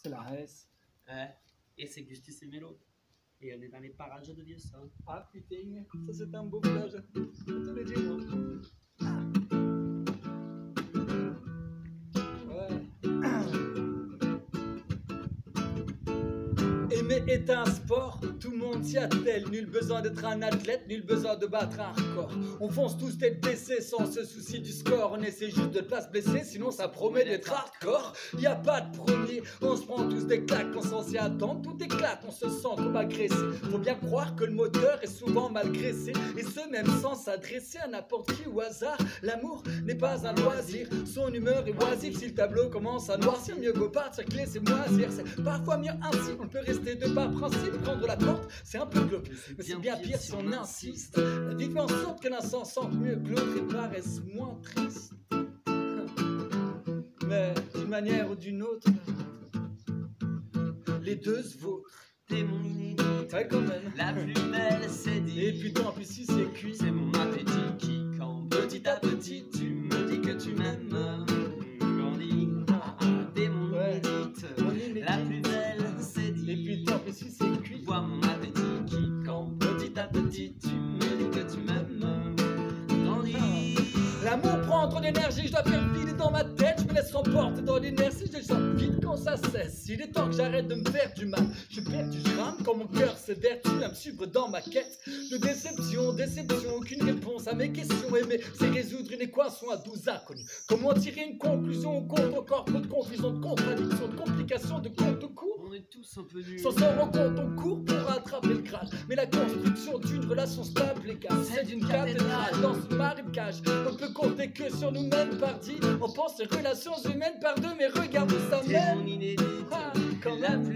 C'est la S. Ouais. Et c'est Gustus et Mélo. Et on est dans les parages de Vieux-Sang. Ah putain, ça c'est un beau village. Je te le dis, moi. Aimer est un sport, tout le monde s'y attelle. Nul besoin d'être un athlète, nul besoin de battre un record. On fonce tous tête baissée sans se soucier du score. On essaie juste de ne pas se blesser, sinon ça promet d'être hardcore. Y a pas de premier, on se prend tous des claques. On s'en s'y attend, tout éclate, on se sent comme agressé. Faut bien croire que le moteur est souvent mal graissé. Et ce même sans s'adresser à n'importe qui au hasard. L'amour n'est pas un loisir, son humeur est oisive. Si le tableau commence à noircir, mieux vaut partir que laisser moisir. C'est parfois mieux ainsi, on peut rester de par principe, prendre la porte, c'est un peu glauque, mais c'est bien pire si on insiste. La vie fait en sorte que l'un s'en sente mieux que l'autre et paraisse moins triste. Mais d'une manière ou d'une autre, les deux se vautrent. T'es mon inédit, Ouais, quand même. la plus belle, c'est dit. Et putain, en plus si c'est cuit, C'est mon appétit qui, quand petit à petit, tu me dis que tu m'aimes. Grandis, t'es mon Ouais. inédite, Mon inédite. la plus belle, c'est dit. et putain, en plus si c'est cuit. Vois mon appétit qui, quand petit à petit, tu me dis que tu m'aimes. Grandis. L'amour prend trop d'énergie, je dois faire vide dans ma tête. Je me laisse emporter dans l'inertie, je le sens vite quand ça cesse. Il est temps que j'arrête de me faire du mal. Je perds du rame quand mon cœur s'évertue à me suivre dans ma quête de déception, aucune réponse à mes questions. Aimer, c'est résoudre une équation à 12 inconnus. Comment tirer une conclusion au compte encore trop de confusion, de contradictions, de complications, de compte au cours. On est tous un peu nuls. Sans s'en rendre compte, on court pour rattraper le crash. Mais la construction d'une relation stable et calme, c'est d'une cathédrale dans ce marécage. On peut compter que sur nous-mêmes par 10. On pense les relations humaines par deux, mais regarde où ça T'es mène. mon inédite, Ah, quand la même. plus